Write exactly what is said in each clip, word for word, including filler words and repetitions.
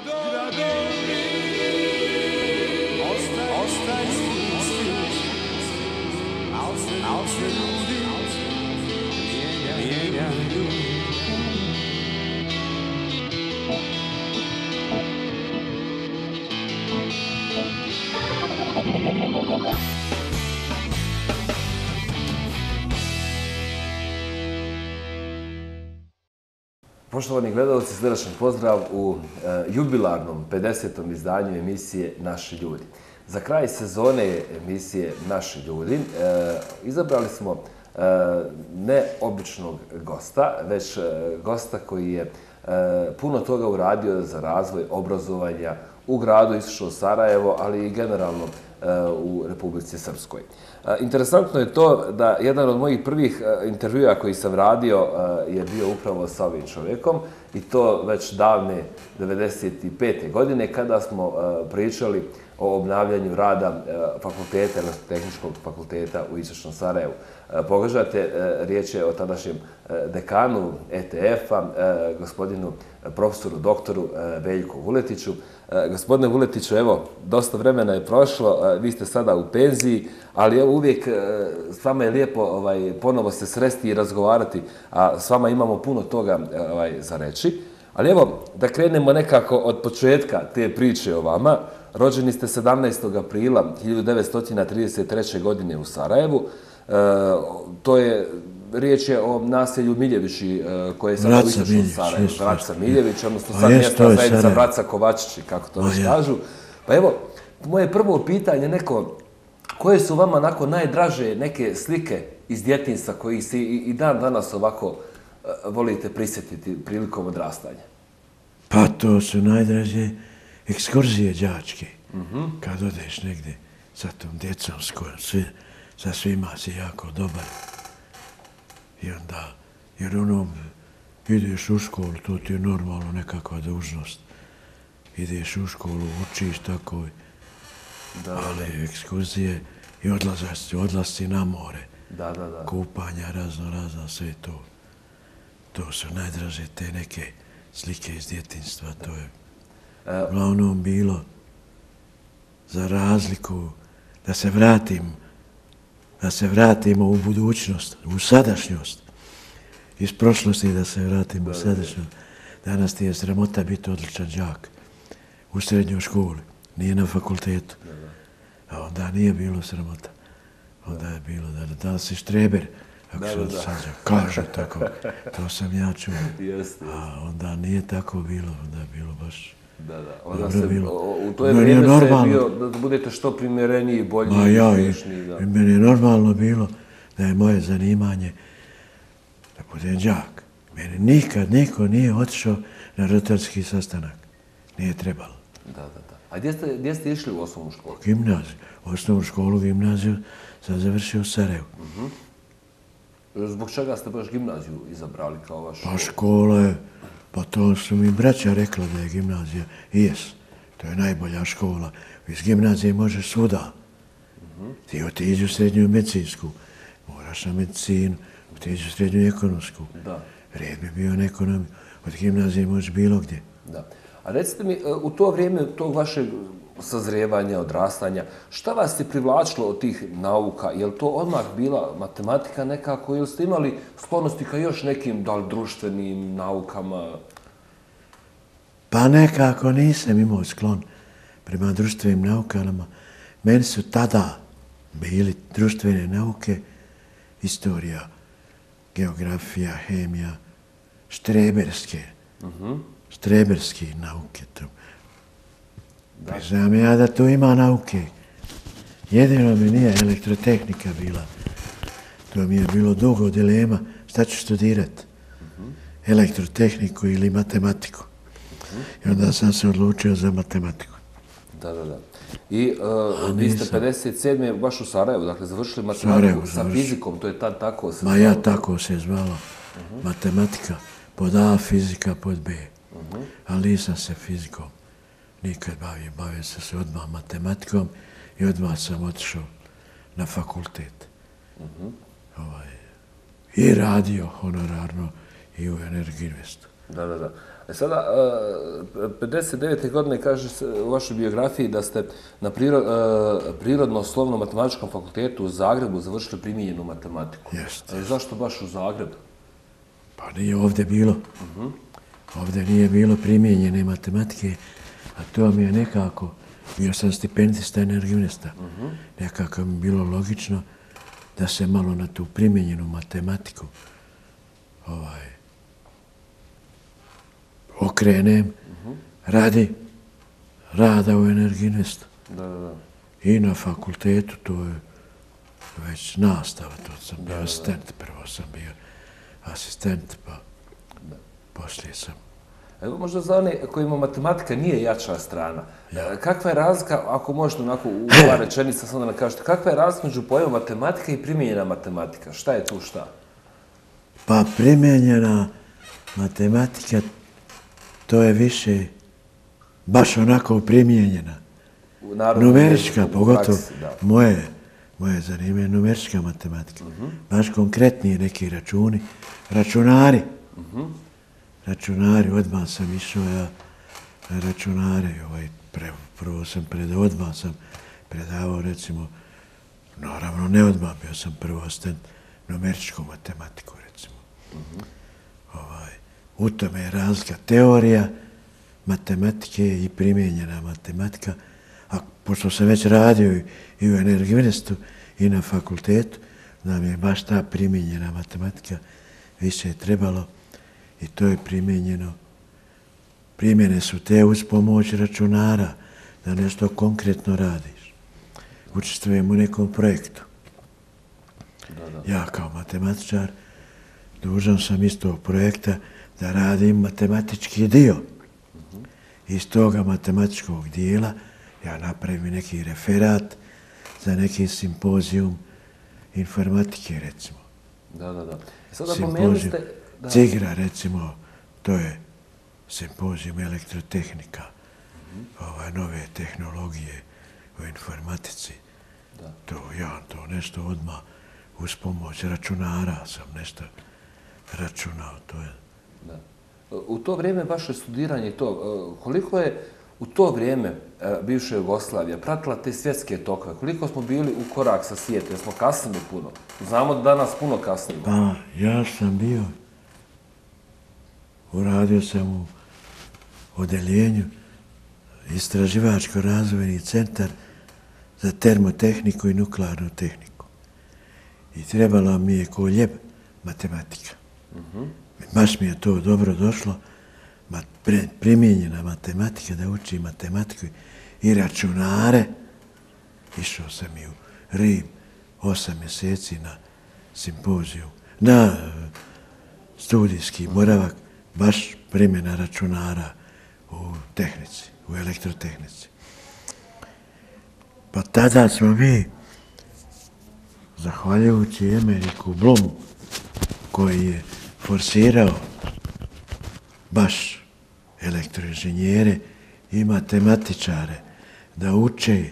Poštovani gledalci, srdačan pozdrav u jubilarnom pedesetom izdanju emisije Naši ljudi. Za kraj sezone emisije Naši ljudi izabrali smo ne običnog gosta, već gosta koji je puno toga uradio za razvoj obrazovanja u gradu Istočno Sarajevo, ali i generalno u Republici Srpskoj. Interesantno je to da jedan od mojih prvih intervjua koji sam radio je bio upravo sa ovim čovjekom i to već davne devedeset pete. godine kada smo pričali o obnavljanju rada fakulteta, Elektrotehničkog fakulteta u Istočnom Sarajevu. Pogađate, riječ je o tadašnjem dekanu E T F-a, gospodinu profesoru doktoru Veljku Vuletiću. Gospodine Vuletiću, evo, dosta vremena je prošlo, vi ste sada u penziji, ali evo uvijek s vama je lijepo ponovo se sresti i razgovarati, a s vama imamo puno toga za reći. Ali evo, da krenemo nekako od početka te priče o vama. Rođeni ste sedamnaestog aprila hiljadu devetsto trideset treće. godine u Sarajevu. To je, riječ je o naselju Miljevići koje je sada u Istočnom Sarajevu. Vraca Miljević, odnosno sad mjesta zajednica Vraca Kovačići, kako to već kažu. Pa evo, moje prvo pitanje neko, koje su vama onako najdraže neke slike iz djetinjstva koji se i dan danas ovako volite prisjetiti prilikom odrastanja? Pa to su najdraže ekskurzije đačke. Kad odeš negdje sa tom djecom s kojom sa svima si jako dobar. I onda, jer ono, ideš u školu, to ti je normalno nekakva dužnost. Ideš u školu, učiš tako, ali ekskurzije i odlasci na more. Kupanja, razno, razno, sve to. To su najdraže te neke slike iz djetinjstva. To je uglavnom bilo za razliku da se vratim, da se vratimo u budućnost, u sadašnjost. Iz prošlosti da se vratimo u sadašnjost. Danas ti je sramota biti odličan đak u srednjoj školi, nije na fakultetu. A onda nije bilo sramota. Onda je bilo da danas si štreber. Ako se sad kaže tako, to sam ja čuo. A onda nije tako bilo, onda je bilo baš dobro bilo. U to vrijeme se je bio da budete što primjereniji, bolji i uspješniji. Meni je normalno bilo da je moje zanimanje da budem đak. Meni nikad niko nije otišao na rotarski sastanak. Nije trebalo. Da, da, da. A gdje ste išli u osnovnu školu? U gimnaziju. Osnovnu školu, gimnaziju sam završio u Sarajevu. Zbog čega ste baš gimnaziju izabrali kao vaš školu? Pa škola je, pa to su mi braća rekla da je gimnazija. I jes, to je najbolja škola. Iz gimnazije možeš svuda. Ti otiđi u srednju medicinsku, moraš na medicinu, otiđi u srednju ekonomsku. Red bi bio na ekonomiju. Od gimnazije možeš bilo gdje. Da. A recite mi, u to vrijeme tog vašeg sazrijevanja, odrastanja, šta vas je privlačilo od tih nauka? Je li to odmah bila matematika nekako ili ste imali sklonosti ka još nekim, da li društvenim naukama? Pa nekako nisam imao sklon prema društvenim naukama. Meni su tada bili društvene nauke, istorija, geografija, hemija, štreberske, štreberske nauke. Znam ja da tu ima nauke. Jedino mi nije elektrotehnika bila. To mi je bilo dugo dilema šta ću studirati. Elektrotehniku ili matematiku. I onda sam se odlučio za matematiku. Da, da, da. I vi ste pedeset sedme baš u Sarajevu, dakle, završili matematiku sa fizikom, to je tad tako se zvalo? Ma ja tako se zvalo. Matematika pod A, fizika pod B. Ali nisam se fizikom nikad bavio. Bavio sam se odmah matematikom i odmah sam otišao na fakultet. I radio honorarno i u Energinvestu. Da, da, da. E sada, pedeset devete godine kaže se u vašoj biografiji da ste na Prirodno-slovno-matematičkom fakultetu u Zagrebu završili primijenjenu matematiku. Jeste. Zašto baš u Zagrebu? Pa nije ovdje bilo. Ovdje nije bilo primijenjene matematike, a to mi je nekako, bio sam stipendista energijunista, nekako mi bilo logično da se malo na tu primijenjenu matematiku ovaj, okrenem radi rada u energijunistu. Da, da, da. I na fakultetu to je već nastava, to sam bio asistent, prvo sam bio asistent, pa poslije sam. Evo možda za one kojima matematika nije jača strana. Kakva je razlika, ako možete onako u par rečenica samo da nam kažete, kakva je razlika među pojmom matematika i primijenjena matematika? Šta je tu šta? Pa primijenjena matematika, to je više baš onako primijenjena. Numerička, pogotovo moje, moje zanimanje je numerička matematika. Baš konkretniji neki računi, računari. Računari, odmah sam išao ja na računare, ovaj, pre, prvo sam predao, odmah sam predavao, recimo, naravno ne odmah, bio sam prvo asistent numeričku matematiku, recimo. Ovaj, u tome je razlika teorija matematike i primijenjena matematika, a pošto sam već radio i, i u energijunistu i na fakultetu, nam je baš ta primijenjena matematika više je trebalo. I to je primijenjeno. Primjene su te uz pomoć računara, da nešto konkretno radiš. Učestvujem u nekom projektu. Ja kao matematičar dužan sam iz tog projekta da radim matematički dio. Iz toga matematičkog dijela ja napravim neki referat za neki simpozijum informatike, recimo. Da, da, da. Sada pomenuli ste... Cigra, recimo, to je simpozijum elektrotehnika, ove nove tehnologije u informatici. To, ja to nešto odmah uz pomoć računara sam nešto računao. To je. Da. U to vrijeme vaše studiranje i to, koliko je u to vrijeme bivša Jugoslavija pratila te svjetske tokove? Koliko smo bili u korak sa svijetom? Smo kasnili puno? Znamo da danas puno kasnimo. Pa, ja sam bio Uradio sam u odeljenju Istraživačko-razvojni centar za termotehniku i nuklearnu tehniku. I trebala mi je ko ljeb matematika. Baš mi je to dobro došlo, primijenjena matematika, da uči matematiku i računare. Išao sam i u Rim osam mjeseci na simpoziju, na studijski boravak, baš primjena računara u tehnici, u elektrotehnici. Pa tada smo mi, zahvaljujući Emeriku Blomu, koji je forsirao baš elektroinženjere i matematičare da uče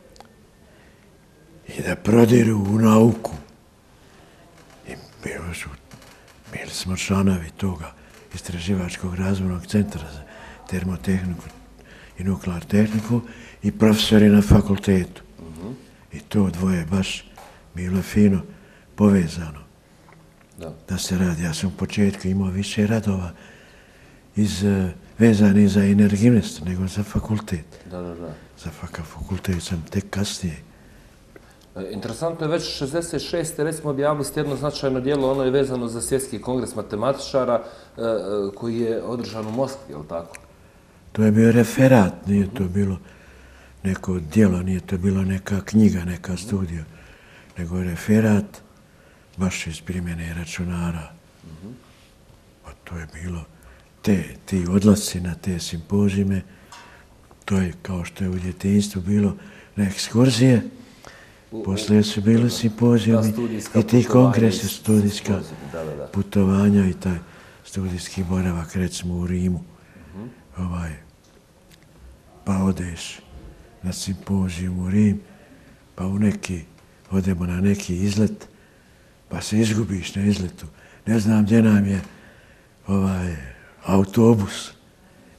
i da prodiru u nauku. I bili, su, bili smo članovi toga Istraživačkog razvojnog centra za termotehniku i nuklearnu tehniku i profesori na fakultetu. Uh-huh. I to dvoje baš bilo fino povezano da. da se radi. Ja sam u početku imao više radova iz, vezani za energijunist nego za fakultet. Da, da, da. Za fakultet sam tek kasnije. Interesantno je, već šezdeset šeste recimo objavili ste jedno značajno djelo, ono je vezano za Svjetski kongres matematičara koji je održan u Moskvi, je li tako? To je bio referat, nije to bilo neko djelo, nije to bilo neka knjiga, neka studija, nego je referat baš iz primjene računara. Pa to je bilo, te, ti odlasci na te simpozime, to je kao što je u djetinjstvu bilo na ekskurzije. Poslije su bili simpozijumi i ti kongresi, studijska da, da, da. putovanja i taj studijski boravak, recimo u Rimu. Uh-huh. ovaj, pa odeš na simpozijum u Rim, pa u neki, odemo na neki izlet, pa se izgubiš na izletu. Ne znam gdje nam je ovaj, autobus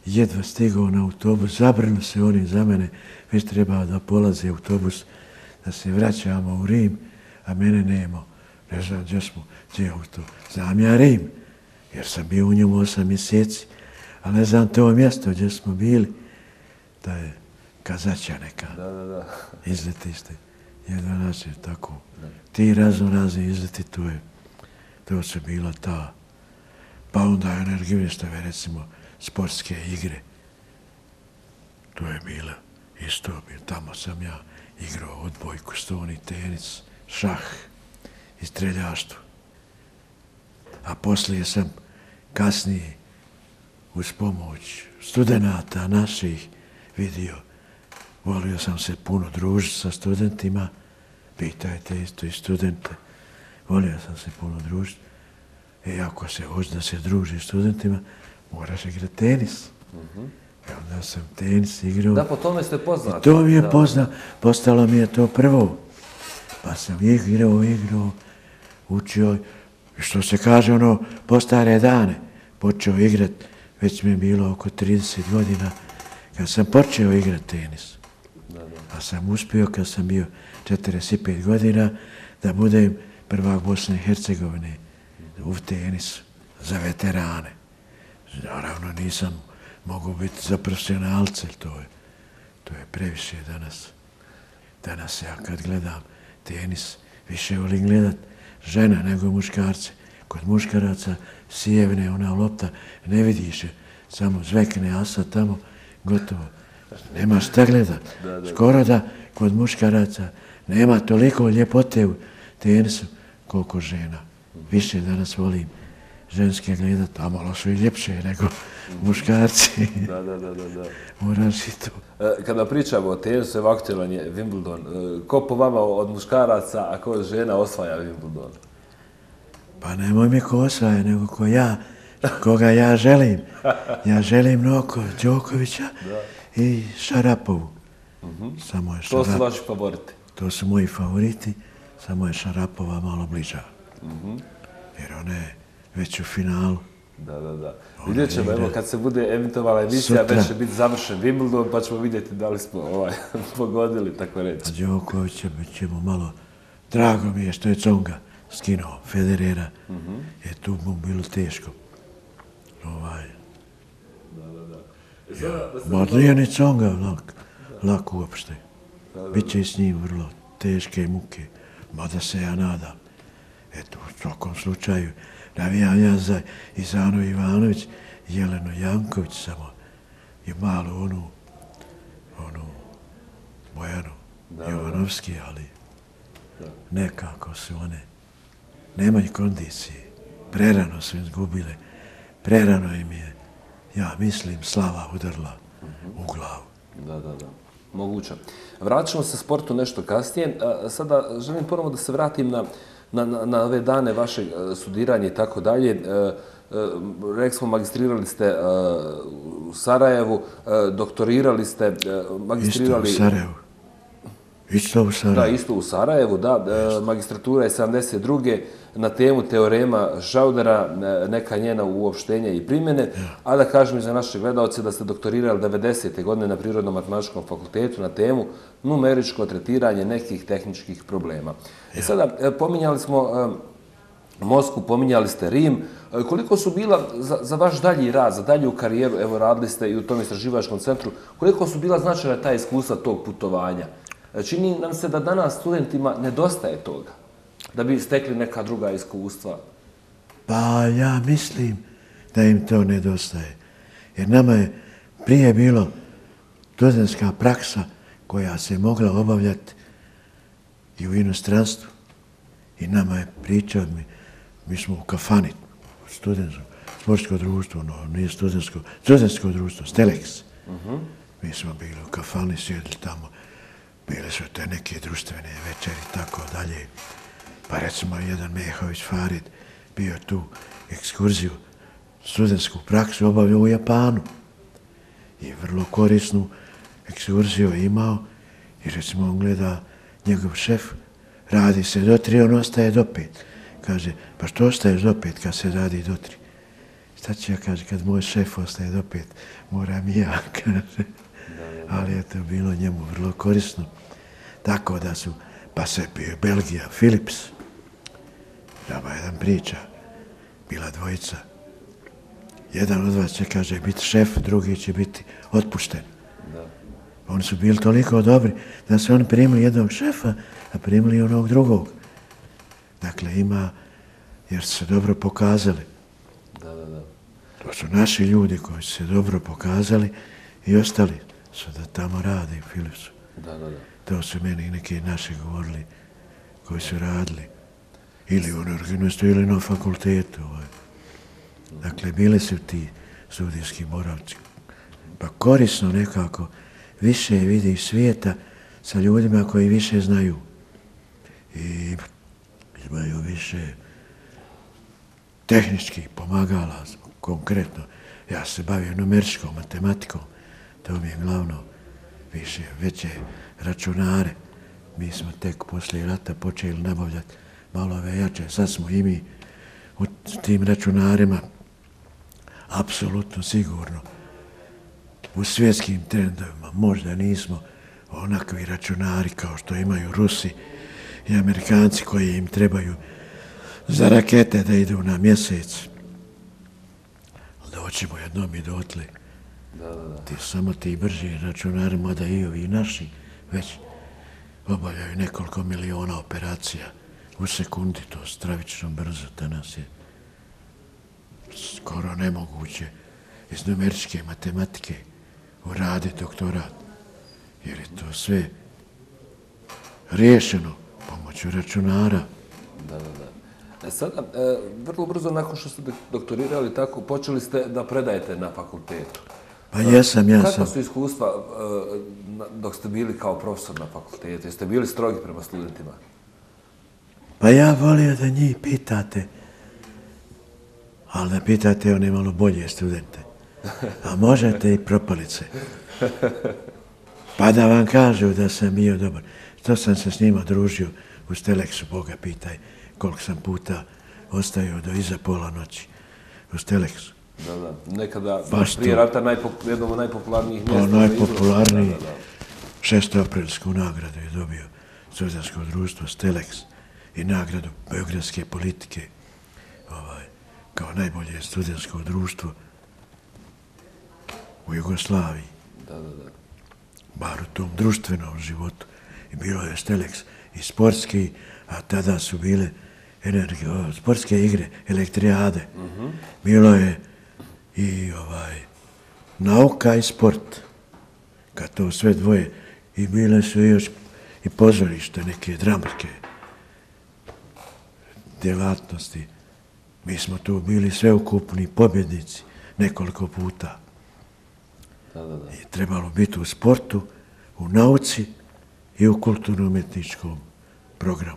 jedva stigao na autobus, zabrinu se oni za mene, već trebao da polazi autobus, da se vraćamo u Rim, a mene nema. Ne znam gdje smo, gdje je auto. Znam ja Rim, jer sam bio u njemu osam mjeseci, ali ne znam to mjesto gdje smo bili, da je kazaća neka. Da, da, da. Izletište. Jedva nas je tako. Ti razno razni izleti, to je, to su bila ta. Pa onda energivistove, recimo, sportske igre. To je bilo isto. Tamo sam ja igrao odbojku, stoni, tenis, šah i streljaštvo. A poslije sam kasnije uz pomoć studenata naših vidio. Volio sam se puno družiti sa studentima. Pitajte isto i studente. Volio sam se puno družiti. I ako se hoće da se druži s studentima, moraš igrati tenis. Mm-hmm. I onda sam tenis igrao. Da, po tome ste poznati. I to mi je poznao. Postalo mi je to prvo. Pa sam igrao, igrao, učio. I što se kaže, ono, po stare dane počeo igrati. Već mi je bilo oko trideset godina kad sam počeo igrati tenis. Da, da. Pa sam uspio kad sam bio četrdeset pet godina da budem prvak Bosne i Hercegovine u tenisu za veterane. Naravno nisam mogu biti za profesionalce, to je, to je previše danas. Danas ja kad gledam tenis, više volim gledat žena nego muškarce. Kod muškaraca sijevne ona lopta, ne vidiš je, samo zvekne, a sad tamo gotovo. Nema šta gledat. Skoro da kod muškaraca nema toliko ljepote u tenisu koliko žena. Više danas volim ženske gledat, a malo su i ljepše nego muškarci. Da, da, da, da. Moraš i to. Kada pričamo o tenisu, evo aktualan je Wimbledon. Ko po vama od muškaraca, a ko od žena osvaja Wimbledon? Pa nemoj mi ko osvaja, nego ko ja, koga ja želim. Ja želim mnogo Đokovića i Šarapovu. Samo je Šarapova. To su vaši favoriti? To su moji favoriti, samo je Šarapova malo bliža. Jer ona je već u finalu. Da, da, da. Vidjet ćemo, evo, kad se bude emitovala emisija, već će biti završen Wimbledon, pa ćemo vidjeti da li smo ovaj, pogodili, tako reći. A Đokovića ćemo malo, drago mi je što je Tsonga skinuo Federera, jer tu mu bilo teško. Ovaj... Da, da, da. Ma nije ni Tsonga lak, lak uopšte. Biće i s njim vrlo teške muke, mada se ja nadam. Eto, u svakom slučaju, navijam ja za Izanu Ivanović, Jelenu Janković samo i malu onu, onu Bojanu Jovanovski, ali nekako su one, nemaju kondicije, prerano su izgubile, prerano im je, ja mislim, slava udarla u glavu. Da, da, da. Moguće. Vratit ćemo se sportu nešto kasnije. Sada želim ponovo da se vratim na Na, na, na ove dane vašeg studiranja i tako dalje. Rekli smo, magistrirali ste u Sarajevu, doktorirali ste, magistrirali... Isto u Sarajevu. Isto u Sarajevu. Da, isto u Sarajevu, da. Magistratura je sedamdeset druge na temu teorema Šaudera, neka njena uopštenja i primjene, a da kažem i za naše gledalce da ste doktorirali devedesete godine na Prirodno-matematičkom fakultetu na temu numeričko tretiranje nekih tehničkih problema. I sada, pominjali smo Moskvu, pominjali ste Rim. Koliko su bila za, za vaš dalji rad, za dalju karijeru, evo radili ste i u tom istraživačkom centru, koliko su bila značajna ta iskustva tog putovanja? Čini nam se da danas studentima nedostaje toga, da bi stekli neka druga iskustva. Pa ja mislim da im to nedostaje. Jer nama je prije bilo studentska praksa koja se mogla obavljati i u inostranstvu. I nama je pričao, mi, mi smo u kafani, studentsko, sportsko društvo, no nije studentsko, studentsko društvo, Stelex. Uh-huh. Mi smo bili u kafani, sjedili tamo, bile su te neke društvene večeri i tako dalje. Pa recimo jedan Mehović Farid bio tu ekskurziju, studentsku praksu obavljao u Japanu. I vrlo korisnu ekskurziju je imao i recimo on gleda njegov šef, radi se do tri, on ostaje do pet. Kaže, pa što ostaješ do pet kad se radi do tri? Sad ću ja, kaže, kad moj šef ostaje opet, moram i ja, kaže. Ali je to bilo njemu vrlo korisno. Tako da su, pa se bio Belgija, Philips. Nama jedan priča, bila dvojica. Jedan od vas će, kaže, biti šef, drugi će biti otpušten. Oni su bili toliko dobri da su oni primili jednog šefa, a primili onog drugog. Dakle, ima, jer su se dobro pokazali. Da, da, da. To su naši ljudi koji su se dobro pokazali i ostali su da tamo rade u Philipsu. Da, da, da. To su meni neki naši govorili koji su radili. Ili u organistu, ili na fakultetu. Dakle, bili su ti studijski boravci. Pa korisno nekako više vidi svijeta sa ljudima koji više znaju. I imaju više tehničkih pomagala, konkretno. Ja se bavim numeričkom matematikom, to mi je glavno više, veće računare. Mi smo tek poslije rata počeli nabavljati malo ove jače. Sad smo i mi u tim računarima apsolutno sigurno u svjetskim trendovima. Možda nismo onakvi računari kao što imaju Rusi i Amerikanci koji im trebaju za rakete da idu na mjesec. Doćemo jednom i dotle. Da, da, da. Ti, samo ti brži računari, mada i ovi naši, već obavljaju nekoliko miliona operacija u sekundi, to stravično brzo danas je skoro nemoguće iz numeričke matematike uraditi doktorat, jer je to sve riješeno pomoću računara. Da, da, da. E sada, e, vrlo brzo nakon što ste doktorirali, tako, počeli ste da predajete na fakultetu. Pa jesam, ja sam. Kakva su iskustva e, dok ste bili kao profesor na fakultetu? Jeste bili strogi prema studentima? Pa ja volio da njih pitate, ali da pitate one malo bolje studente. A možete i propalice. Pa da vam kažu da sam bio dobar. To sam se s njima družio u Stelexu, Boga pitaj koliko sam puta ostajao do iza pola noći u Stelexu. Da, da. Nekada, prije rata, najpop, jednom od najpopularnijih mjesta. Pa najpopularniji, da, da, da. šestoaprilsku nagradu je dobio studentsko društvo Stelex i nagradu beogradske politike ovaj, kao najbolje studentsko društvo u Jugoslaviji. Da, da, da. Bar u tom društvenom životu. I bilo je Stelex i sportski, a tada su bile energi, o, sportske igre, elektrijade. Mm-hmm. Bilo je i ovaj, nauka i sport. Kad to sve dvoje. I bile su još i pozorište, neke dramske djelatnosti. Mi smo tu bili sveukupni pobjednici nekoliko puta. Da, da, da. I trebalo biti u sportu, u nauci i u kulturno-umjetničkom programu.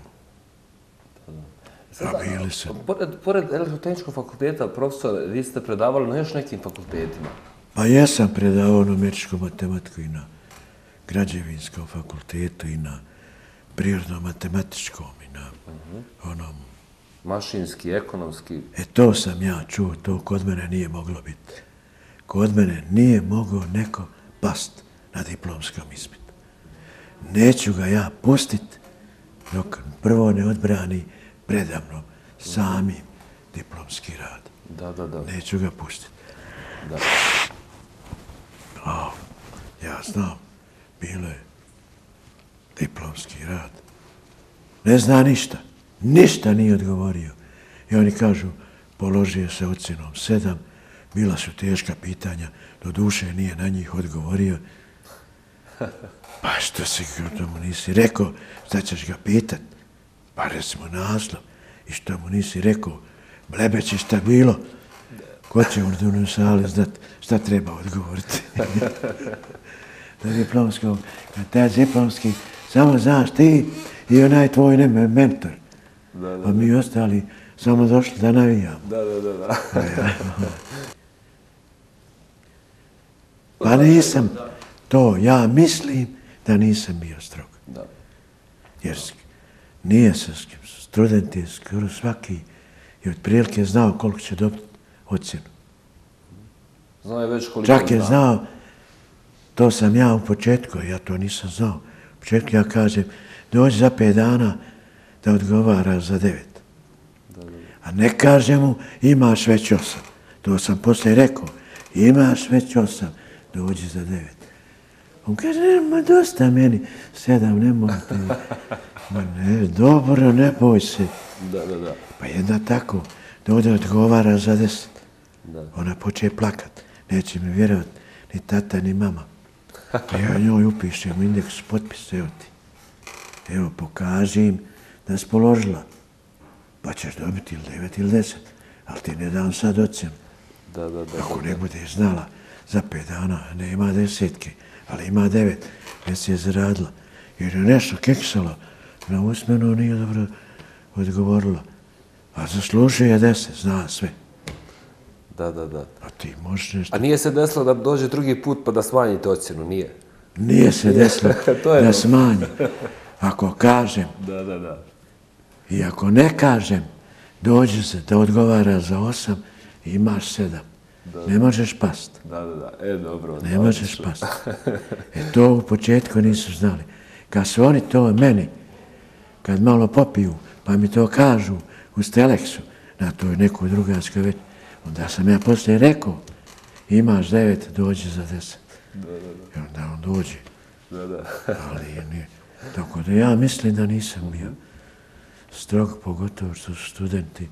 Sada, pored, pored elektrotehničkog fakulteta, profesor, vi ste predavali na još nekim fakultetima? Pa jesam predavao na numeričku matematiku i na građevinskom fakultetu i na prirodno-matematičkom i na uh-huh. onom... Mašinski, ekonomski? E to sam ja čuo, to kod mene nije moglo biti. Kod mene nije mogao neko past na diplomskom ispitu. Neću ga ja pustit dok prvo ne odbrani predamnom samim diplomski rad. Da, da, da. Neću ga pustit. Da. A, ja znam, bilo je diplomski rad. Ne zna ništa. Ništa nije odgovorio. I oni kažu, položio se ocjenom sedam, bila su teška pitanja, do duše nije na njih odgovorio. Pa što si tomu nisi rekao, šta ćeš ga pitat? Pa recimo naslov. I što mu nisi rekao, blebeći šta bilo? Ko će u dunoj sali znat šta treba odgovoriti? Do diplomskog, taj diplomski, samo znaš ti i onaj tvoj ne, mentor. Da, da, da. A mi ostali samo došli da navijamo. Da, da, da. da. Pa nisam to, ja mislim da nisam bio strog. Da. Jer nije se studenti, skoro svaki je otprilike znao koliko će dobiti ocjenu. Znao je već koliko Čak je znao, to sam ja u početku, ja to nisam znao. U početku ja kažem, dođi za pet dana da odgovara za devet. A ne kaže mu, imaš već osam. To sam poslije rekao, imaš već osam, dođi za devet. On kaže, ma dosta meni, sedam, nemoj te. Ma ne, dobro, ne boj se. Da, da, da. Pa jedna tako, da ovdje odgovara za deset. Ona počeje plakat. Neće mi vjerovati ni tata, ni mama. Pa ja njoj upišem u indeks potpis, evo ti. Evo, pokaži im da si položila. Pa ćeš dobiti ili devet ili deset. Ali ti ne dam sad ocen. Da, da, da. Ako ne bude znala, za pet dana ne ima desetke, ali ima devet. Već je zaradila. Jer je nešto keksala. Na usmenu nije dobro odgovorila. A zaslužuje je deset, zna sve. Da, da, da. A ti možeš nešto... A nije se desilo da dođe drugi put pa da smanjite ocjenu, nije? Nije se desilo da smanji. Ako kažem... Da, da, da. I ako ne kažem, dođe se da odgovara za osam i imaš sedam. Ne možeš past. Da, da, da. E, dobro. Ne možeš past. E to u početku nisu znali. Kad su oni to meni, kad malo popiju, pa mi to kažu u Steleksu, na toj nekoj drugarskoj već, onda sam ja poslije rekao, imaš devet, dođi za deset. Da, da, da. I onda on dođe. Da, da. Ali nije. Tako da ja mislim da nisam bio strog, pogotovo što su studenti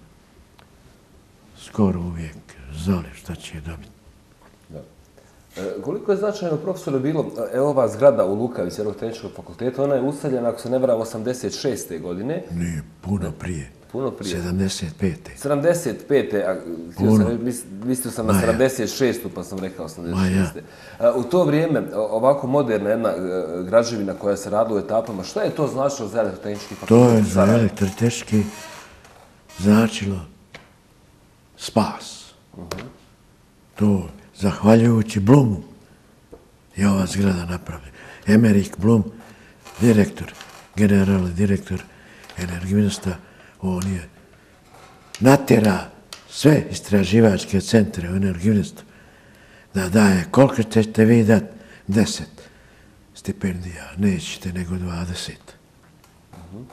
skoro uvijek znali šta će dobiti. Da. E, koliko je značajno, profesore, bilo, evo ova zgrada u Lukavici, Elektrotehničkog fakulteta, ona je useljena, ako se ne varam, osamdeset šeste. godine. Nije, puno prije. Puno prije. sedamdeset pete. sedamdeset pete. a sam, mislio sam na sedamdeset šestu. pa sam rekao osamdeset šeste. Ja. U to vrijeme, ovako moderna jedna građevina koja se radila u etapama, šta je to značilo za Elektrotehnički fakultet? To je za Elektrotehnički značilo spas. Uh-huh. To, zahvaljujući Blumu, je ova zgrada napravljena. Emerik Blum, direktor, generalni direktor Energivinsta, on je natjera sve istraživačke centre u Energivinstu da daje, koliko ćete vi dati? Deset stipendija, nećete nego dvadeset. Uh-huh.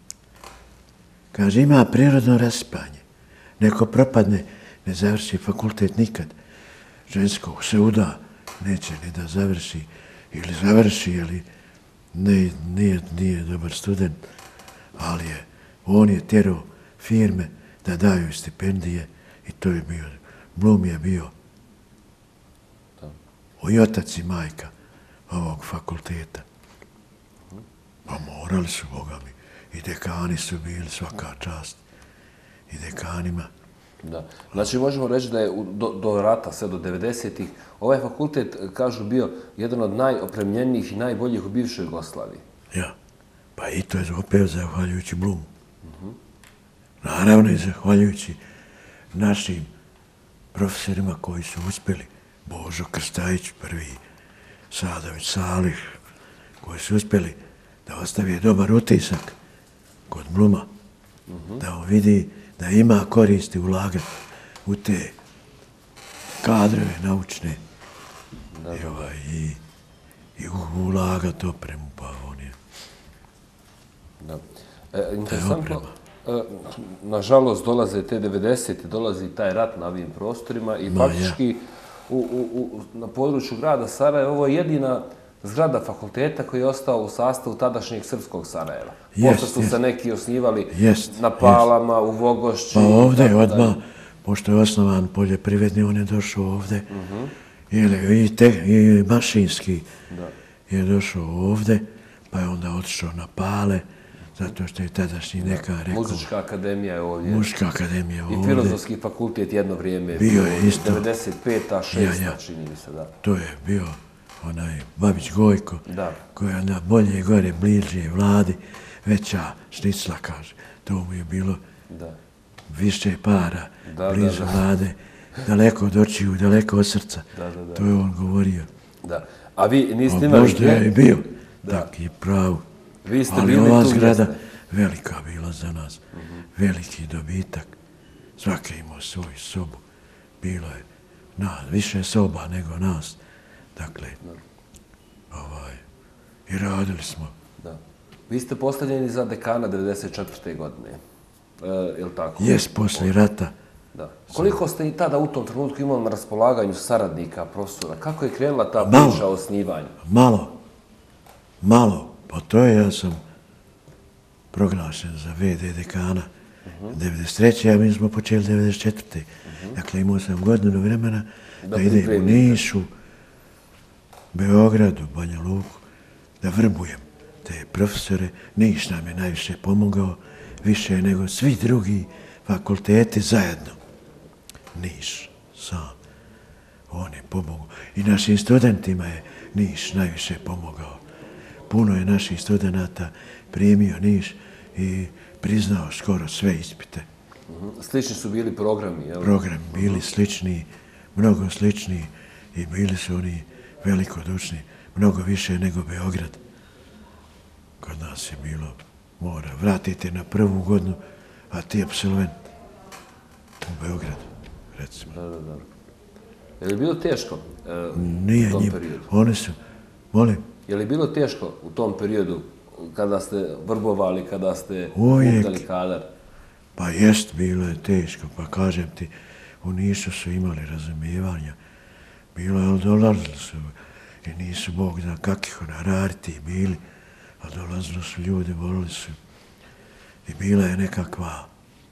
Kaže, ima prirodno raspanje. Neko propadne, ne završi fakultet nikad. Žensko se uda, neće ni da završi, ili završi, ali ne, nije, nije dobar student, ali je, on je tjerao firme da daju stipendije i to je bio, Blum je bio i otac i majka ovog fakulteta. Pa morali su, Boga mi, i dekani su bili, svaka čast, i dekanima. Da. Znači, možemo reći da je do, do rata, sve do devedesetih, ovaj fakultet, kažu, bio jedan od najopremljenijih i najboljih u bivšoj Jugoslaviji. Ja, pa i to je opet zahvaljujući Blumu. Uh-huh. Naravno i zahvaljujući našim profesorima koji su uspjeli, Božo Krstajić prvi, Sadović Salih, koji su uspjeli da ostavi dobar utisak kod Bluma, uh-huh. da on vidi da ima koristi ulagati u te kadrove naučne da, i, ovaj, i, i ulagati opremu, pa on je. Da. E, interesantno, e, nažalost dolaze te devedesete, dolazi taj rat na ovim prostorima i Ma, faktički ja. u, u, u, na području grada Sarajeva ovo je jedina zgrada fakulteta koji je ostao u sastavu tadašnjeg srpskog Sarajeva. Posle su jest. se neki osnivali jest, na Palama, jest. u Vogošći. Pa ovdje odmah, pošto je osnovan poljoprivredni, on je došao ovdje. Uh-huh. Ili, i, te, i mašinski da. je došao ovdje, pa je onda otišao na Pale, zato što je tadašnji neka rekao... Muzička akademija je ovdje. Muzička akademija je ovdje. I filozofski fakultet jedno vrijeme. Bio je isto. devedeset peta, šesta ja, ja. čini mi se, da. To je bio onaj Babić Gojko, da. koji je onda bolje gore, bliže vladi, veća šnicla, kaže. To mu je bilo da. više para, da, bliže da, da. vlade, daleko od očiju, daleko od srca. Da, da, da. To je on govorio. Da. A vi niste imali... Možda je bio, tak je pravo. Vi ste ali bili ova tu zgrada mjesta. velika bila za nas. Uh-huh. Veliki dobitak. Svaki imao svoju sobu. Bilo je nas, više soba nego nas. Dakle, ovaj, i radili smo. Da. Vi ste postavljeni za dekana devedeset četvrte godine, e, je li tako? Jes, poslije rata. Da. Koliko ste i tada u tom trenutku imali na raspolaganju saradnika, profesora? Kako je krenula ta Malo. priča o osnivanju? Malo. Malo. Pa to je, ja sam proglašen za ve de dekana devedeset treće a mi smo počeli devedeset četvrte Dakle, imao sam godinu vremena da, da idem u Nišu, Beogradu, Banja Luku, da vrbujem te profesore. Niš nam je najviše pomogao, više nego svi drugi fakulteti zajedno. Niš, sam, on je pomogao. I našim studentima je Niš najviše pomogao. Puno je naših studenata primio Niš i priznao skoro sve ispite. Slični su bili programi, jel? Programi bili slični, mnogo slični i bili su oni velikodušni, mnogo više nego Beograd. Kod nas je bilo, mora, vratite na prvu godinu, a ti apsolvent u Beogradu, recimo. Da, da, da. Je li bilo teško e, Nije u tom njim, periodu? Oni su, molim, Je li bilo teško u tom periodu kada ste vrbovali, kada ste Uvijek. uputali kadar? Pa jest, bilo je teško, pa kažem ti, u Nišu su imali razumijevanja. Bilo je, ali dolazili su i nisu Bog zna kakih honorariti bili, a dolazili su ljudi, volili su. I bila je nekakva,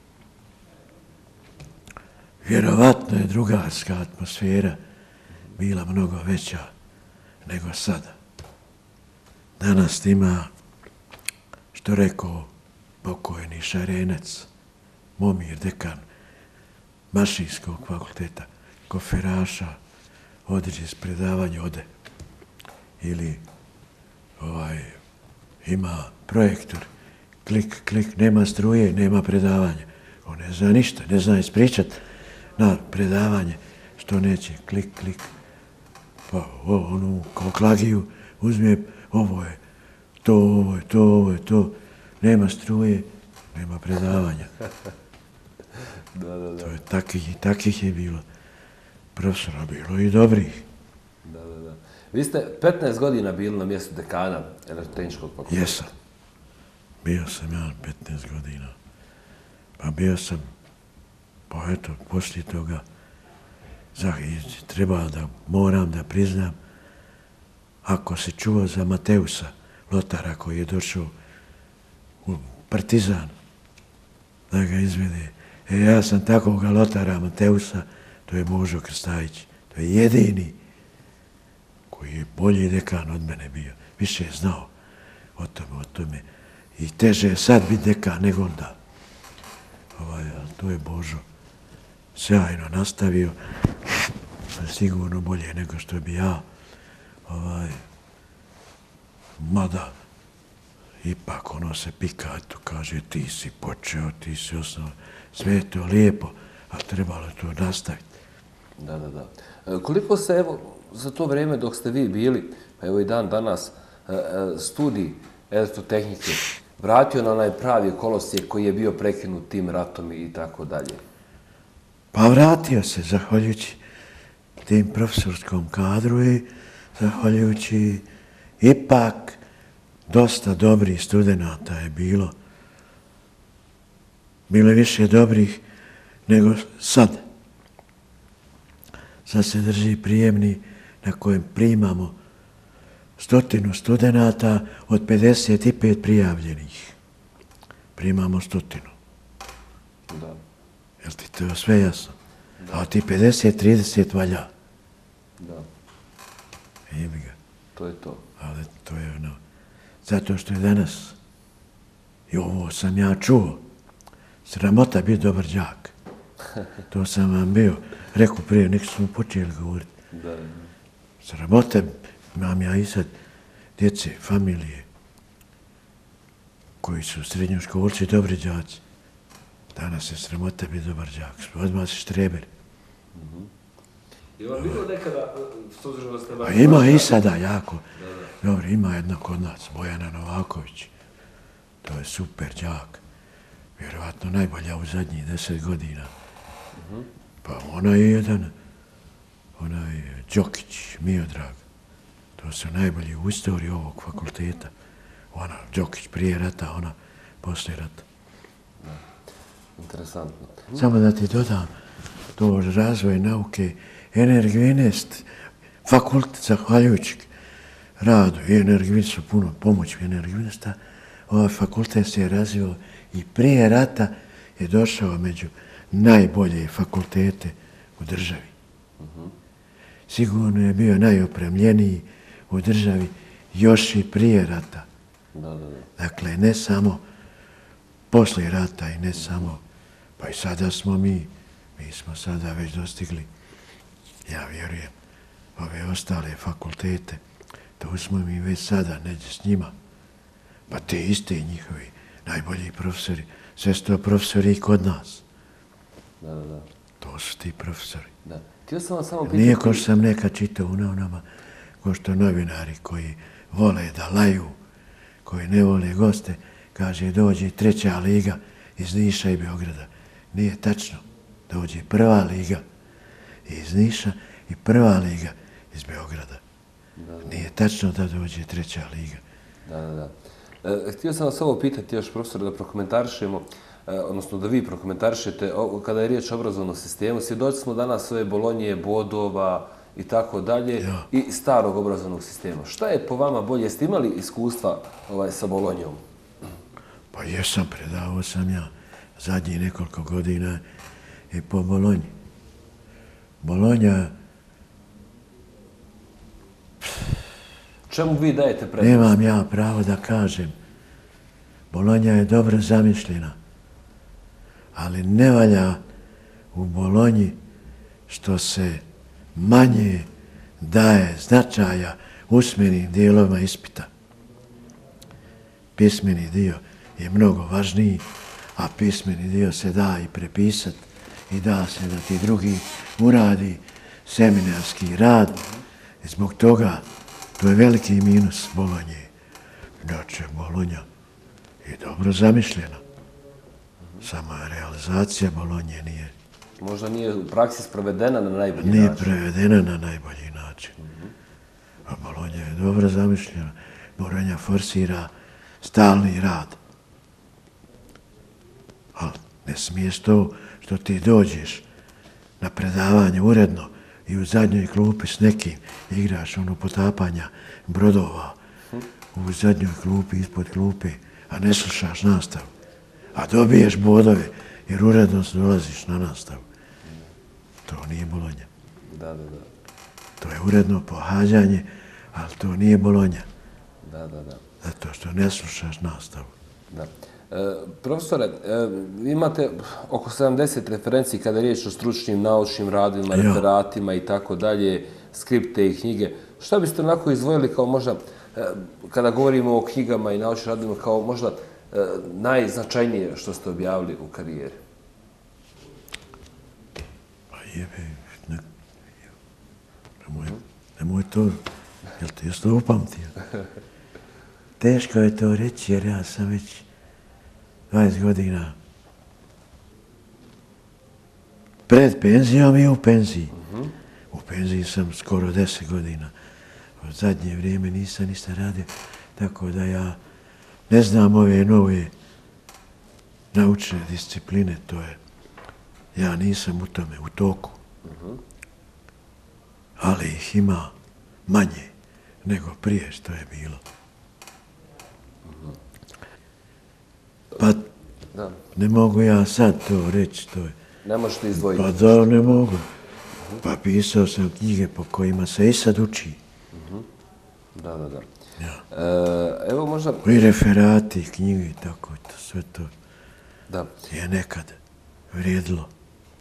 vjerovatno je drugarska atmosfera bila mnogo veća nego sada. Danas ima, što rekao pokojni Šarenac, Momir, dekan Mašinskog fakulteta, koferaša, odiđe s predavanja, ode. Ili ovaj, ima projektor, klik, klik, nema struje, nema predavanja. On ne zna ništa, ne zna ispričat na predavanje, što neće, klik, klik. Pa onu kao klagiju uzme, ovo je to, ovo je to, ovo je to, nema struje, nema predavanja. Da, da, da. To je takvih i takvih je bilo. Profesora bilo i dobrih. Da, da, da. Vi ste petnaest godina bili na mjestu dekana Elektrotehničkog fakulteta. Jesam. Bio sam ja petnaest godina. Pa bio sam, pa eto, poslije toga, treba da, moram da priznam, ako se čuo za Mateusa, Lotara koji je došao u Partizan, da ga izvede. E, ja sam takvoga Lotara Mateusa, to je Božo Krstajić. To je jedini koji je bolji dekan od mene bio. Više je znao o tome, o tome. I teže je sad biti dekan nego onda. Ovaj, to je Božo sjajno nastavio. Sigurno bolje nego što bi ja. Ovaj, mada, ipak ono se pika, to kaže ti si počeo, ti si osnovno. Sve je to lijepo, a trebalo to nastaviti. Da, da, da. E, koliko se, evo, za to vrijeme dok ste vi bili, pa evo i dan danas, e, e, studij elektrotehnike vratio na onaj pravi kolosijek koji je bio prekinut tim ratom i tako dalje? Pa vratio se, zahvaljujući tim profesorskom kadru i zahvaljujući ipak dosta dobrih studenata je bilo. Bilo je više dobrih nego sad. Sad se drži prijemni na kojem primamo stotinu studenata od pedeset pet prijavljenih. Primamo stotinu. Da. Jel ti to sve jasno? A ti pedeset trideset valja. Da. Jebi ga. To je to. Ali to je ono. Zato što je danas, i ovo sam ja čuo, sramota biti dobar đak. To sam vam bio, rekao prije, nek smo počeli govoriti. Da, da. Sramota, imam ja i sad djece, familije, koji su srednjoškolci dobri đaci. Danas je sramota biti dobar đak. Odmah se štreberi. Je vam bilo nekada, s obzirom da ste... A ima i sada jako. Dobro, ima jedna kod nas, Bojana Novaković. To je super đak. Vjerovatno najbolja u zadnjih deset godina. Pa ona je jedan onaj Đokić, Miodrag. To su najbolji u istoriji ovog fakulteta. Ona, Đokić prije rata, ona poslije rata. Interesantno. Samo da ti dodam, to razvoj nauke, Energinest, fakultet, zahvaljujući radu i Energinesta, puno pomoći Energinesta, ovaj fakultet se je razvio i prije rata je došao među najbolje fakultete u državi. Sigurno je bio najopremljeniji u državi još i prije rata. Dakle, ne samo poslije rata i ne samo, pa i sada smo mi, mi smo sada već dostigli, ja vjerujem, ove ostale fakultete, to smo mi već sada neđe s njima. Pa te iste njihovi najbolji profesori, sve su to profesori i kod nas. Da, da, da. To su ti profesori. Da. Htio sam vam samo pitati... Nije ko što sam nekad čitao u novinama, ko što novinari koji vole da laju, koji ne vole goste, kaže dođe treća liga iz Niša i Beograda. Nije tačno. Dođe prva liga iz Niša i prva liga iz Beograda. Nije tačno da dođe treća liga. Da, da, da. E, htio sam vas ovo pitati još, profesor, da prokomentarišemo, e, odnosno da vi prokomentarišete, o, kada je riječ o obrazovnom sistemu. Svjedoci smo danas ove Bolonje, bodova i tako dalje, ja. I starog obrazovnog sistema. Šta je po vama bolje? Jeste imali iskustva ovaj, sa Bolonjom? Pa jesam, predavao sam ja zadnjih nekoliko godina i po Bolonji. Bolonja... Čemu vi dajete prednost? Nemam ja pravo da kažem. Bolonja je dobro zamišljena, ali ne valja u Bolonji što se manje daje značaja usmenim dijelovima ispita. Pismeni dio je mnogo važniji, a pismeni dio se da i prepisati i da se da ti drugi uradi seminarski rad. I zbog toga to je veliki minus Bolonje. Inače, Bolonja je dobro zamišljena. Samo realizacija Bolonje nije... Možda nije u praksi sprovedena na najbolji način. Nije prevedena na najbolji način. A Bolonja je dobro zamišljena. Bolonja forsira stalni rad. Ali ne smiješ to što ti dođeš na predavanje uredno i u zadnjoj klupi s nekim igraš ono potapanja brodova u zadnjoj klupi, ispod klupe, a ne slušaš nastavu. A dobiješ bodove jer uredno dolaziš na nastavu. To nije Bolonja. Da, da, da. To je uredno pohađanje, ali to nije Bolonja. Da, da, da. Zato što ne slušaš nastavu. Da. E, profesore, e, vi imate oko sedamdeset referenci kada je riječ o stručnim, naučnim radovima, ja. referatima i tako dalje, skripte i knjige. Šta biste onako izdvojili kao možda, e, kada govorimo o knjigama i naučnim radovima, kao možda e, najznačajnije što ste objavili u karijeri? Pa jebe, ne, nemoj, nemoj to, jel ti jes to upamtio? Teško je to reći jer ja sam već dvadeset godina pred penzijom i u penziji. U penziji sam skoro deset godina. U zadnje vrijeme nisam ništa radio, tako da ja ne znam ove nove naučne discipline, to je, ja nisam u tome, u toku. Ali ih ima manje nego prije što je bilo. Pa ne mogu ja sad to reći, to je... Ne možete izdvojiti? Pa da, ne mogu. Pa pisao sam knjige po kojima se i sad uči. Da, da, da. Ja. E, evo možda... I referati, knjige i tako, to, sve to da. Je nekad vrijedilo.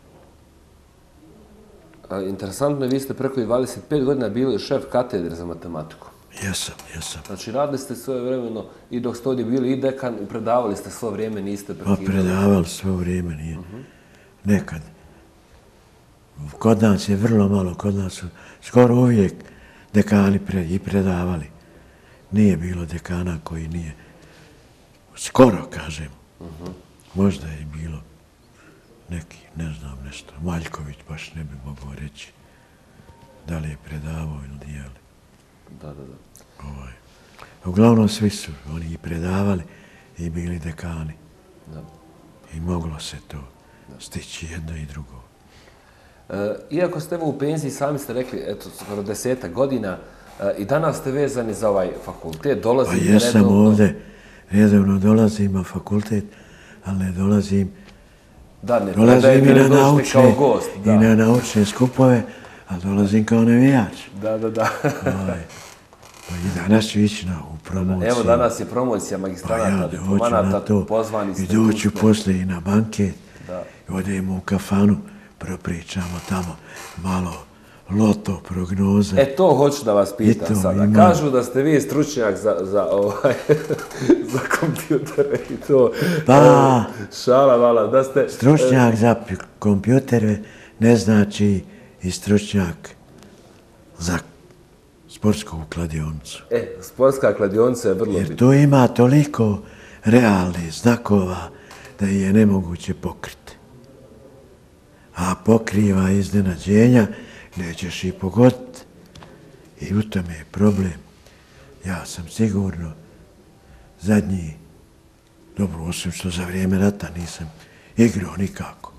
E, interesantno je, vi ste preko dvadeset pet godina bili šef katedre za matematiku. Jesam, jesam. Znači, radili ste svoje vremeno i dok ste ovdje bili i dekan, i predavali ste svo vrijeme, niste prekidali. Pa predavali svo vrijeme, nije. Uh-huh. Nekad. Kod nas je vrlo malo, kod nas su skoro uvijek dekani pre, i predavali. Nije bilo dekana koji nije. Skoro, kažem. Uh-huh. Možda je bilo neki, ne znam nešto, Maljković baš ne bi mogao reći. da li je predavao ili nije. Da, da, da. Ovaj. Uglavnom svi su oni i predavali i bili dekani. Da. I moglo se to stići jedno i drugo. E, iako ste evo u penziji, sami ste rekli, eto, skoro desetak godina, e, i danas ste vezani za ovaj fakultet, dolazite Pa jesam redovno. ovdje, redovno dolazim na fakultet, ali ne dolazim, Da, ne dolazim i predajete, na dođete naučne, kao gost. i Da, na naučne skupove, a dolazim kao navijač. da, da. da. Ovaj, pa i danas ću ići na, u promociju. Evo danas je promocija Pa magistranata, ja dođu na diplomanata, to pozvani ste. i doću tu. poslije i na banket, Da. i odemo u kafanu, propričamo tamo malo loto, prognoza. E, to hoću da vas I pitam to sada. ima. Kažu da ste vi stručnjak za, za, ovaj, za kompjutere i to. Pa. E, šala, vala, da ste... Stručnjak za pi- kompjutere ne znači i stručnjak za sportsku kladionicu. E, sportska kladionica je vrlo Jer bitna. tu ima toliko realnih znakova da je nemoguće pokriti. A pokriva iznenađenja, nećeš i pogoditi. I u tome je problem. Ja sam sigurno zadnji, dobro, osim što za vrijeme rata nisam igrao nikako.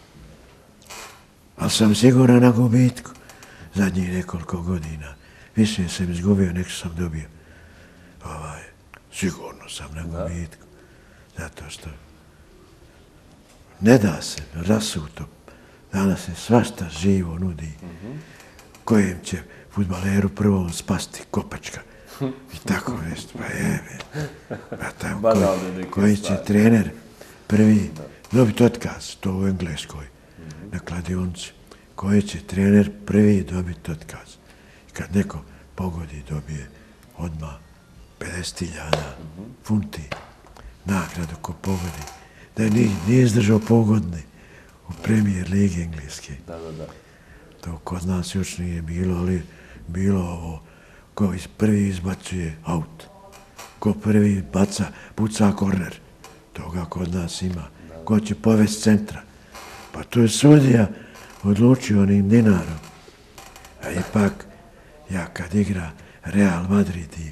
Ali sam siguran na gubitku zadnjih nekoliko godina. Više sam izgubio, nek sam dobio. Ovaj, sigurno sam na gubitku. Zato što ne da se rasuto. Danas se svašta živo nudi. Kojem će fudbaleru prvom spasti kopačka. I tako nešto. Pa jebe. Pa tamo, Banalne koji, neke koji će stvari. trener prvi dobiti otkaz, to u Engleskoj, na kladionici. Koji će trener prvi dobiti otkaz. I kad neko pogodi, dobije odmah pedeset hiljada funti nagradu ko pogodi. Da je nije, nije izdržao pogodne u premijer ligi Engleske. Da, da, da. To kod nas još nije bilo, ali bilo ovo ko iz prvi izbacuje aut, ko prvi baca, puca korner. Toga kod nas ima. Ko će povesti centra. Pa to je sudija odlučio onim dinarom. A ipak, ja kad igra Real Madrid i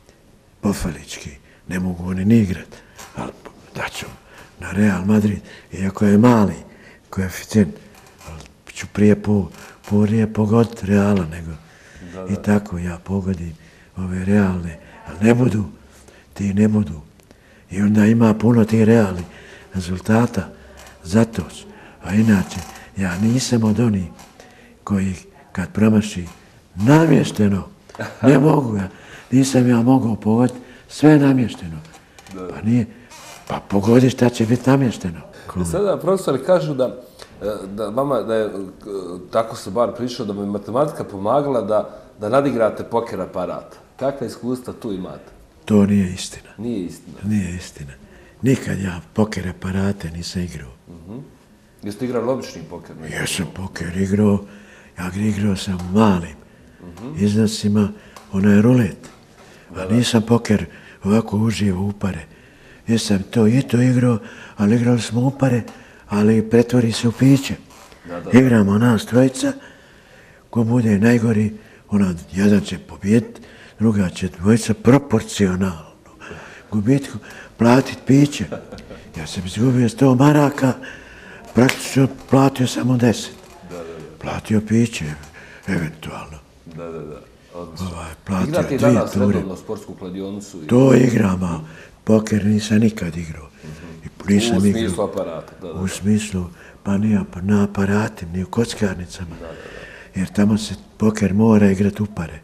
Pofalički, ne mogu oni ni igrat, ali daću na Real Madrid, iako je mali koeficijent, ali ću prije po, porije pogoditi Reala nego. Da, da. I tako ja pogodim ove realne, ali ne budu, ti ne budu. I onda ima puno tih realnih rezultata, zato su. A inače, ja nisam od onih koji kad promaši namješteno, ne mogu ja, nisam ja mogao pogoditi sve namješteno. Pa nije, pa pogodi šta će biti namješteno. I sada profesori kažu da, da vama, da je, tako se bar pričao, da bi matematika pomagala da, da nadigrate poker aparat. Kakva iskustva tu imate? To nije istina. Nije istina. Nije istina. Nikad ja poker aparate nisam igrao. Jeste igrali obični poker? Ne? Ja sam poker igrao, ja ga igrao sam malim iznosima, onaj rulet. A nisam poker ovako uživo upare. Jesam to i to igrao, ali igrali smo upare, ali pretvori se u piće. Da, da, da. Igramo nas trojica, ko bude najgori, ona jedan će pobjediti, druga će dvojica proporcionalno gubitku platiti piće. Ja sam izgubio sto maraka, praktično platio samo deset. Da, da, da. Platio piće, eventualno. Da, da, da. Odlično. Ovaj, platio Igrate i dvije danas ture. redovno sportsku kladionicu? I... To igram, a poker nisam nikad igrao. I nisam U igrao. smislu aparata, da, da. U smislu, pa nije na aparatima, ni u kockarnicama. Jer tamo se poker mora igrati u pare.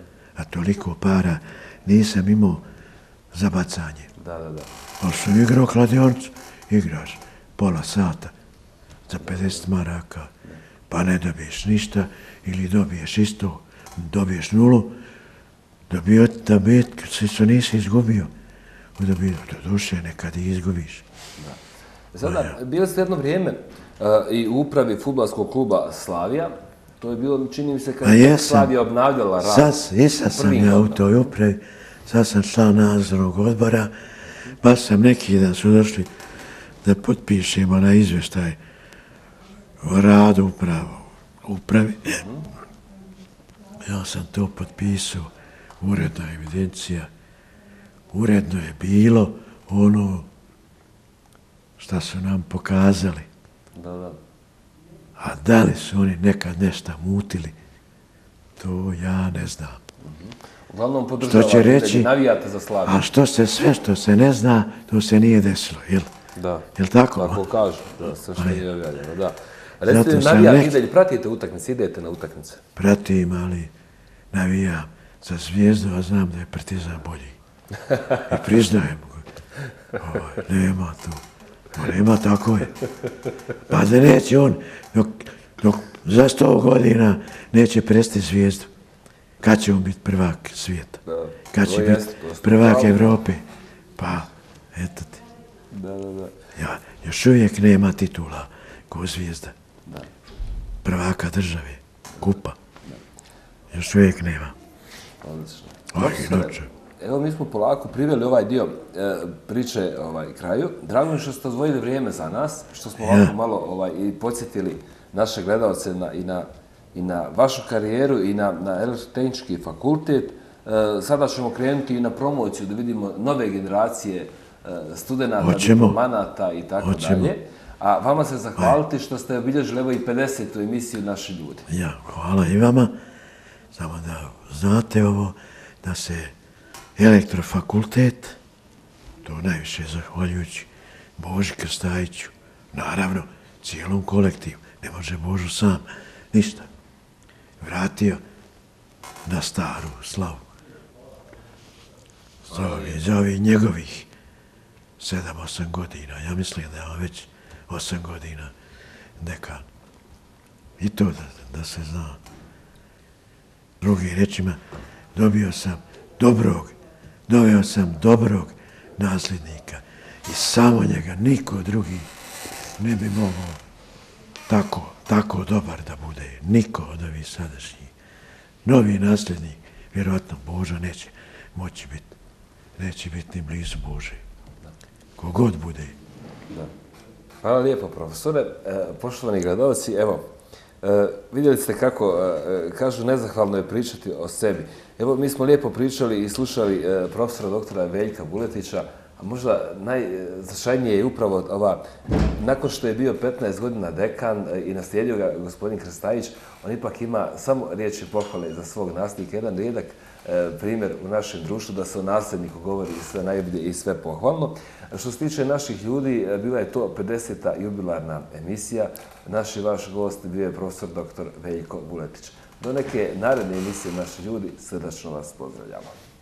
A toliko para nisam imao za bacanje. Da, da, da. Ali sam igrao kladionicu, igraš pola sata za pedeset maraka, pa ne dobiješ ništa, ili dobiješ isto, dobiješ nulu, dobio da bit, sve što nisi izgubio, dobio, do duše nekad i izgubiš. Sada, bili ste jedno vrijeme uh, i u upravi fudbalskog kluba Slavija. To je bilo, čini mi se, kad A je jesam. Slavija obnavljala rad. Sad, i sad sam prvim ja u godinama. toj upravi, sad sam član nadzornog odbora, pa sam neki dan su došli da potpišemo na izvještaj o radu upravo, upravi. Ja sam to potpisao, uredna evidencija. Uredno je bilo ono šta su nam pokazali. Da, da. A da li su oni nekad nešto mutili, to ja ne znam. Uglavnom Što podržavate će i reći, navijate za Slaviju. a što se sve što se ne zna, to se nije desilo, jel? Da. Jel tako? Tako kažu, da, sve što nije objavljeno, da. Zato Recite, sam navijate rekao- i dalje, pratite utakmice, idete na utakmice. Pratim, ali navijam za Zvijezdu, a znam da je Partizan bolji. I priznajem ga. Oj, nema tu. Pa nema, tako je. Pa da neće on, dok, dok za sto godina neće presti Zvijezdu. Kad će on biti prvak svijeta? Da, Kad to će jeste, biti to ste prvak pravo. Evrope? Pa, eto ti. Da, da, da. Ja, još uvijek nema titula ko Zvijezda. Prvaka države, kupa. Još uvijek nema. Odlično. Aj, Profesore, inače. evo mi smo polako priveli ovaj dio e, priče ovaj, kraju. Drago mi je što ste odvojili vrijeme za nas, što smo ovako malo ovaj, i podsjetili naše gledalce na, i, na, i na vašu karijeru i na, na elektrotehnički fakultet. E, sada ćemo krenuti i na promociju da vidimo nove generacije e, studenata, Hoćemo. diplomanata i tako Hoćemo. dalje. A vama se zahvaliti što ste obilježili evo i pedesetu emisiju Naši ljudi. Ja, hvala i vama. Samo da znate ovo, da se elektrofakultet, to najviše zahvaljujući Boži Krstajiću, naravno, cijelom kolektivu, ne može Božu sam, ništa, vratio na staru slavu. Za ovih, za ovih njegovih sedam, osam godina, ja mislim da je on već osam godina dekan. I to da, da se zna. Drugim rečima, dobio sam dobrog, doveo sam dobrog nasljednika i samo njega, niko drugi ne bi mogao tako, tako dobar da bude. Niko od ovih sadašnjih. Novi nasljednik, vjerojatno Boža neće moći biti, neće biti ni blizu Bože. Kogod bude. Da. Hvala lijepo, profesore. E, poštovani gledalci, evo, e, vidjeli ste kako, e, kažu, nezahvalno je pričati o sebi. Evo, mi smo lijepo pričali i slušali e, profesora doktora Veljka Buletića, a možda najznačajnije je upravo ova, nakon što je bio petnaest godina dekan e, i naslijedio ga gospodin Krstajić, on ipak ima samo riječi pohvale za svog nasljednika, jedan rijedak e, primjer u našem društvu da se o nasljedniku govori sve najbolje i sve pohvalno. Što se tiče naših ljudi, bila je to pedeseta jubilarna emisija. Naš i vaš gost bio je profesor doktor Veljko Buletić. Do neke naredne emisije Naši ljudi, srdačno vas pozdravljamo.